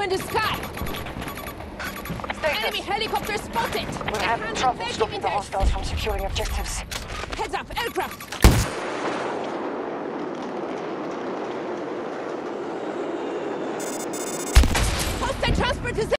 in the sky! Status. Enemy helicopter spotted! We're having trouble stopping the hostiles from securing objectives. Heads up, aircraft! Hostile transport is